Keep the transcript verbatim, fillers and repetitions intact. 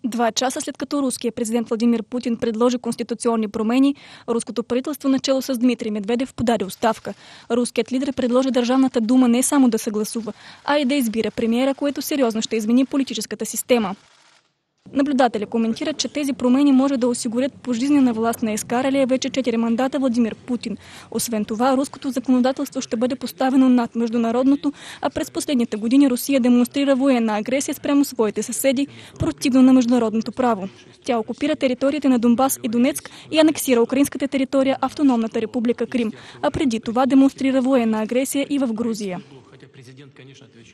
Два часа след като руският президент Владимир Путин предложи конституционни промени, руското правителство начело с Дмитрий Медведев подаде оставка. Руският лидер предложи Държавната дума не само да съгласува, а и да избира премиера, което сериозно ще измени политическата система. Наблюдатели коментират, че тези промени може да осигурят пожизнена власт на изкаралия вече четири мандата Владимир Путин. Освен това, руското законодателство ще бъде поставено над международното, а през последните години Русия демонстрира военна агресия спрямо своите съседи, противно на международното право. Тя окупира териториите на Донбас и Донецк и анексира украинската територия Автономната република Крим, а преди това демонстрира военна агресия и в Грузия.